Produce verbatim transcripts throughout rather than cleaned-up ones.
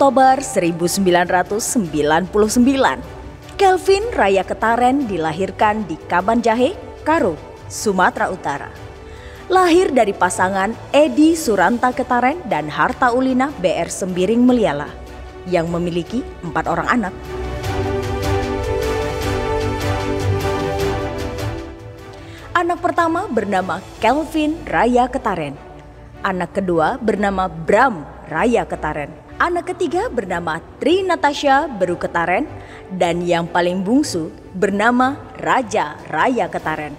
Oktober seribu sembilan ratus sembilan puluh sembilan, Kelvin Raya Ketaren dilahirkan di Kabanjahe, Karo, Sumatera Utara. Lahir dari pasangan Edi Suranta Ketaren dan Harta Ulina B R Sembiring Meliala yang memiliki empat orang anak. Anak pertama bernama Kelvin Raya Ketaren. Anak kedua bernama Bram Raya Ketaren. Anak ketiga bernama Tri Natasha Beru Ketaren. Dan yang paling bungsu bernama Raja Raya Ketaren.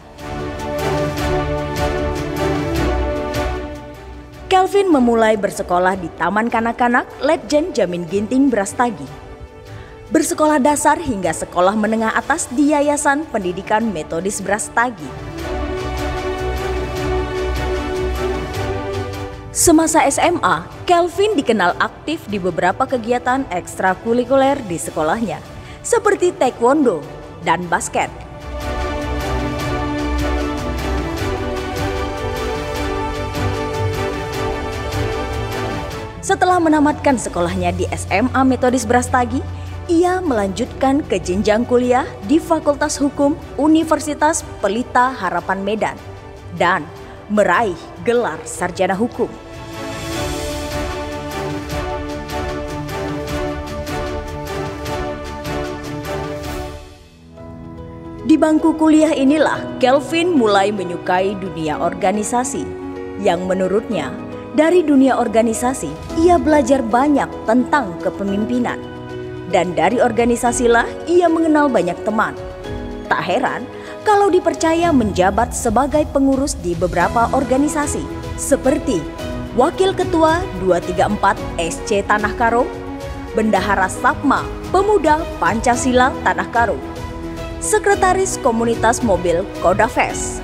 Kelvin memulai bersekolah di Taman Kanak-kanak Letjen Jamin Ginting Brastagi. Bersekolah dasar hingga sekolah menengah atas di Yayasan Pendidikan Metodis Brastagi. Semasa S M A, Kelvin dikenal aktif di beberapa kegiatan ekstrakurikuler di sekolahnya, seperti taekwondo dan basket. Setelah menamatkan sekolahnya di S M A Metodis Brastagi, ia melanjutkan ke jenjang kuliah di Fakultas Hukum Universitas Pelita Harapan Medan dan meraih gelar sarjana hukum. Di bangku kuliah inilah Kelvin mulai menyukai dunia organisasi, yang menurutnya dari dunia organisasi ia belajar banyak tentang kepemimpinan. Dan dari organisasilah ia mengenal banyak teman. Tak heran kalau dipercaya menjabat sebagai pengurus di beberapa organisasi seperti Wakil Ketua dua tiga empat S C Tanah Karo, Bendahara Sapma Pemuda Pancasila Tanah Karo, Sekretaris Komunitas Mobil Kodafes.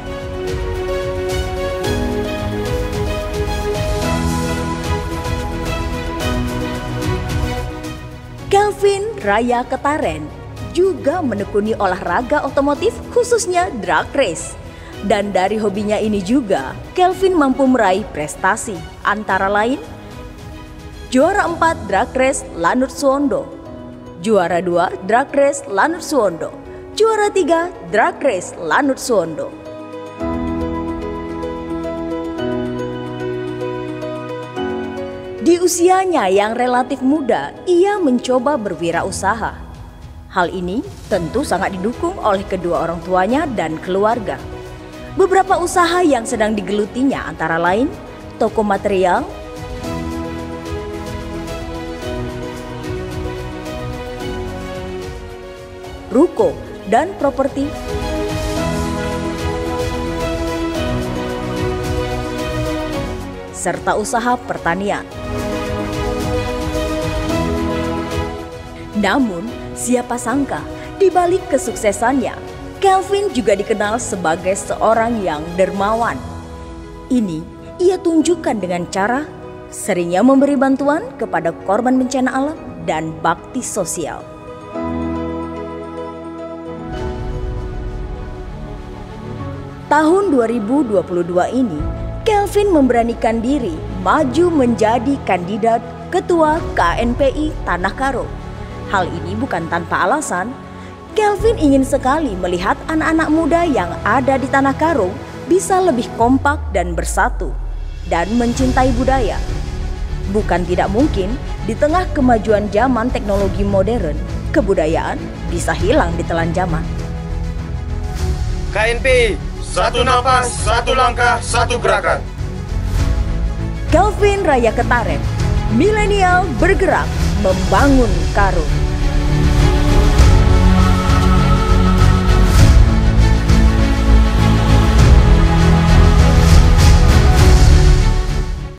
Kelvin Raya Ketaren juga menekuni olahraga otomotif khususnya drag race. Dan dari hobinya ini juga, Kelvin mampu meraih prestasi antara lain juara empat drag race Lanut Suwondo, juara dua drag race Lanut Suwondo, juara tiga drag race Lanut Suwondo. Di usianya yang relatif muda, ia mencoba berwirausaha. Hal ini tentu sangat didukung oleh kedua orang tuanya dan keluarga. Beberapa usaha yang sedang digelutinya antara lain toko material, ruko, dan properti, serta usaha pertanian. Namun, siapa sangka di balik kesuksesannya, Kelvin juga dikenal sebagai seorang yang dermawan. Ini ia tunjukkan dengan cara seringnya memberi bantuan kepada korban bencana alam dan bakti sosial. Tahun dua ribu dua puluh dua ini, Kelvin memberanikan diri maju menjadi kandidat Ketua K N P I Tanah Karo. Hal ini bukan tanpa alasan. Kelvin ingin sekali melihat anak-anak muda yang ada di Tanah Karo bisa lebih kompak dan bersatu dan mencintai budaya. Bukan tidak mungkin di tengah kemajuan zaman teknologi modern, kebudayaan bisa hilang ditelan zaman. K N P I, satu napas, satu langkah, satu gerakan. Kelvin Raya Ketaren, milenial bergerak membangun Karo.